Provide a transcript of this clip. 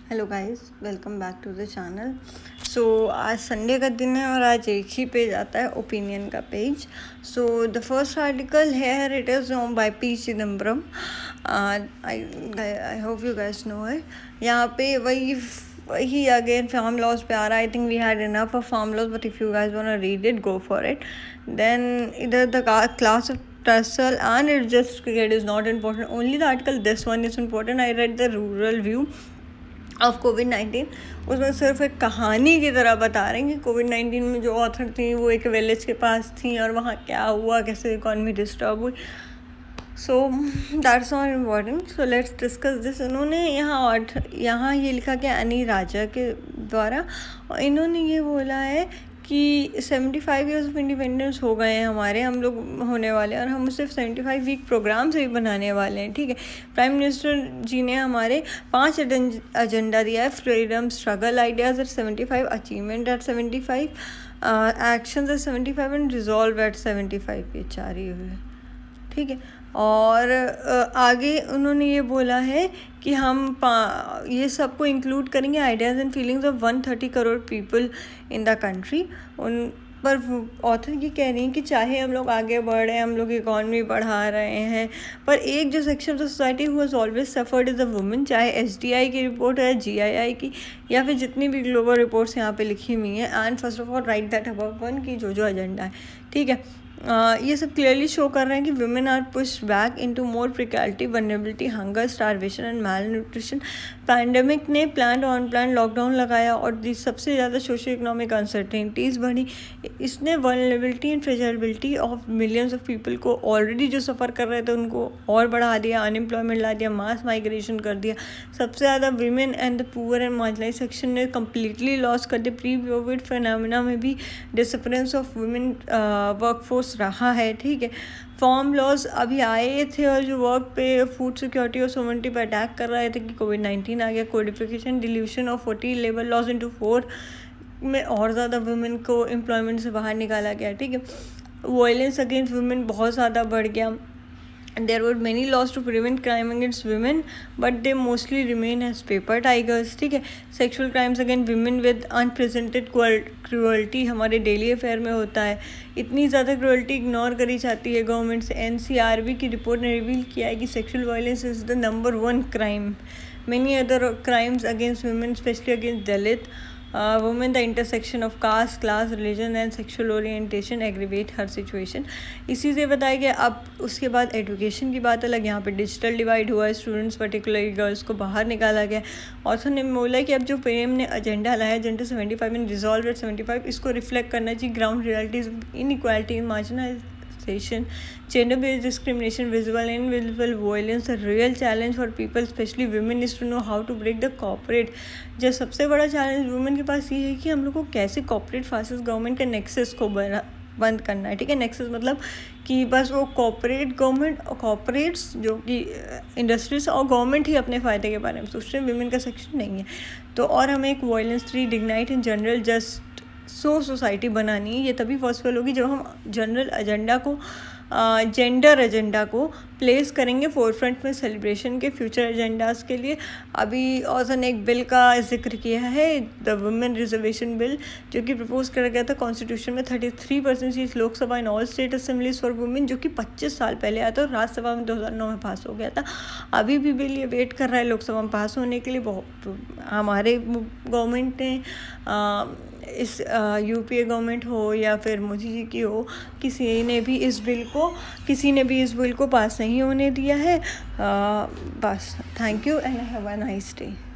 Hello guys, welcome back to the channel. So आज Sunday का दिन है और आज एक ही पेज आता है, ओपिनियन का page. So the first article here it is by P Chidambaram. I hope you guys know है। यहाँ पे वही अगेन फार्म लॉज पे आ रहा है। I think we had enough of farm laws, but if you guys want to read it, go for it. Then इधर the class of tussle and it just cricket is not important. Only the article this one is important. I read the rural view of कोविड-19। उसमें सिर्फ एक कहानी की तरह बता रहे हैं कि कोविड-19 में जो ऑथर थी वो एक विलेज के पास थी और वहाँ क्या हुआ, कैसे इकॉनमी डिस्टर्ब हुई। So that's not important. So let's discuss this. इन्होंने यहाँ ये लिखा कि एनी राजा के द्वारा, और इन्होंने ये बोला है कि 75 ईयर्स ऑफ इंडिपेंडेंस हो गए हैं हमारे, हम लोग होने वाले हैं, और हम सिर्फ 75 वीक प्रोग्राम से भी बनाने वाले हैं। ठीक है, प्राइम मिनिस्टर जी ने हमारे 5 एजेंडा दिया है। Freedom struggle ideas at 75, achievement at 75, actions at 75 and resolve at 75। ये 4 ही हुए। ठीक है, और आगे उन्होंने ये बोला है कि हम ये सबको इंक्लूड करेंगे, ideas and feelings of 130 crore people in the country. उन पर ऑथर ये कह रही हैं कि चाहे हम लोग आगे बढ़ रहे हैं, हम लोग इकॉनमी बढ़ा रहे हैं, पर एक जो section of the society who has always suffered is the women. चाहे SDI की रिपोर्ट है, GII की, या फिर जितनी भी ग्लोबल रिपोर्ट्स यहाँ पे लिखी हुई हैं। And first of all right that above one की जो एजेंडा है। ठीक है, ये सब क्लियरली शो कर रहे हैं कि women are pushed back into more precarity, vulnerability, hunger, starvation and malnutrition. Pandemic ने प्लान ऑन प्लान लॉकडाउन लगाया और सबसे ज़्यादा सोशो इकोनॉमिक अनसर्टेनिटीज़ बढ़ी। इसने vulnerability and fragility of millions of people को ऑलरेडी जो सफ़र कर रहे थे उनको और बढ़ा दिया, अनएम्प्लॉयमेंट ला दिया, मास माइग्रेशन कर दिया। सबसे ज़्यादा women and the poor and marginalise section ने कम्प्लीटली लॉस कर दिया। प्री कोविड फिनोमेना में भी डिसअपरेंस ऑफ वुमेन वर्कफोर्स रहा है। ठीक है, फॉर्म लॉज अभी आए थे और जो वर्क पे फूड सिक्योरिटी और सोवरेनिटी पे अटैक कर रहे थे कि कोविड-19 आ गया। Codification dilution of 40 labour laws into 4 में और ज़्यादा वुमेन को एम्प्लॉयमेंट से बाहर निकाला गया। ठीक है, वायलेंस अगेंस्ट वुमेन बहुत ज़्यादा बढ़ गया। There were many laws to prevent crime against women, but they mostly remain as paper tigers. ठीक है, sexual crimes against women with unprecedented cruelty हमारे डेली अफेयर में होता है। इतनी ज़्यादा क्रूअल्टी इग्नोर करी जाती है गवर्नमेंट से। NCRB की रिपोर्ट ने रिवील किया है कि sexual violence is the number 1 crime. Many other crimes against women, especially against Dalit women, the intersection of caste, class, religion and sexual orientation aggravate her situation। इसी से बताया गया। अब उसके बाद एजुकेशन की बात अलग, यहाँ पे डिजिटल डिवाइड हुआ है, स्टूडेंट्स पर्टिकुलरली गर्ल्स को बाहर निकाला गया। ऑथर ने बोला कि अब जो PM ने एजेंडा लाया, एजेंडा 75 एंड रिजॉल्व एट 75, इसको रिफ्लेक्ट करना चाहिए ground realities, inequality, marginalisation, gender based discrimination, visible and invisible violence, a real challenge for people, especially women, is to know how to break the corporate। जो सबसे बड़ा challenge women के पास ये है कि हम लोग को कैसे कॉर्पोरेट फासिस्ट गवर्नमेंट के नेक्सस को बंद करना है। ठीक है, नेक्सस मतलब कि बस वो कॉर्पोरेट्स जो कि इंडस्ट्रीज और गवर्नमेंट ही अपने फ़ायदे के बारे में सोचते हैं, वुमेन का सेक्शन नहीं है। तो और हमें एक violence free, dignified and general just society बनानी है। ये तभी पॉसिबल होगी जब हम जनरल एजेंडा को, जेंडर एजेंडा को प्लेस करेंगे फोरफ्रंट में सेलिब्रेशन के फ्यूचर एजेंडाज़ के लिए। अभी ऑथर ने एक बिल का जिक्र किया है, द वुमेन रिजर्वेशन बिल, जो कि प्रपोज करा गया था कॉन्स्टिट्यूशन में। 33% seat Lok Sabha in all state assemblies for women, जो कि 25 साल पहले आया था और राज्यसभा में 2009 में पास हो गया था। अभी भी बिल ये वेट कर रहा है लोकसभा में पास होने के लिए। हमारे गवर्नमेंट ने इस UPA गवर्नमेंट हो या फिर मोदी जी की हो, किसी ने भी इस बिल को पास नहीं होने दिया है। बस, thank you and have a nice day.